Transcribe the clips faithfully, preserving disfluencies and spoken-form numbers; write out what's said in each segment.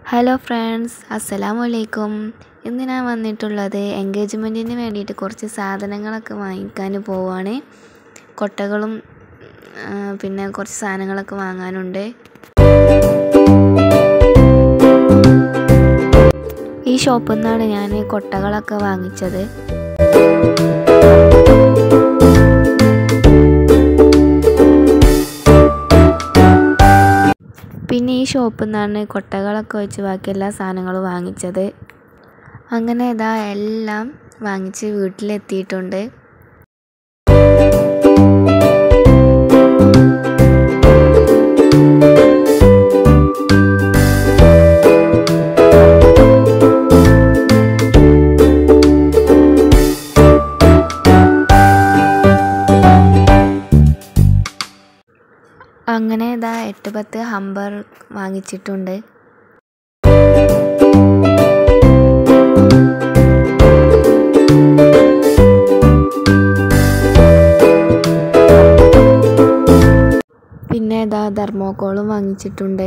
Hello friends, അസ്സലാമു അലൈക്കും. ഇന്ന് ഞാൻ വന്നിട്ടുള്ളത് എൻഗേജ്മെൻറ്റിന് വേണ്ടിയിട്ട് കുറച്ച് സാധനങ്ങളൊക്കെ വാങ്ങിക്കാൻ പോവുകയാണ്. കൊട്ടകളും പിന്നെ കുറച്ച് സാധനങ്ങളൊക്കെ വാങ്ങാനുണ്ട്. ഈ ഷോപ്പിൽ നിന്നാണ് ഞാൻ കൊട്ടകളൊക്കെ വാങ്ങിച്ചത്. പിന്നെ ഈ ഷോപ്പിൽ നിന്നാണ് കൊട്ടകളൊക്കെ വെച്ച് ബാക്കി എല്ലാ സാധനങ്ങളും വാങ്ങിച്ചത്. അങ്ങനെ ഇതാ എല്ലാം വാങ്ങിച്ച് വീട്ടിലെത്തിയിട്ടുണ്ട്. അങ്ങനെ ഇതാ എട്ട് പത്ത് ഹമ്പർ വാങ്ങിച്ചിട്ടുണ്ട്. പിന്നെ ഇതാ തെർമോക്കോളും വാങ്ങിച്ചിട്ടുണ്ട്.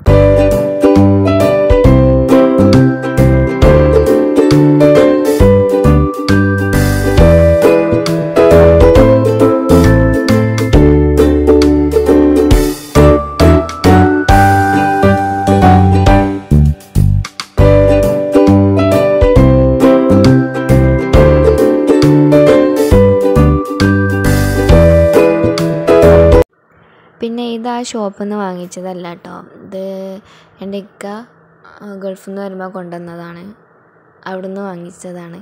പിന്നെ ഇത് ആ ഷോപ്പിൽ നിന്ന് വാങ്ങിച്ചതല്ല കേട്ടോ, ഇത് എൻ്റെ ഇക്ക ഗൾഫിൽ നിന്ന് വരുമ്പോൾ കൊണ്ടുവന്നതാണ്, അവിടെ നിന്ന് വാങ്ങിച്ചതാണ്.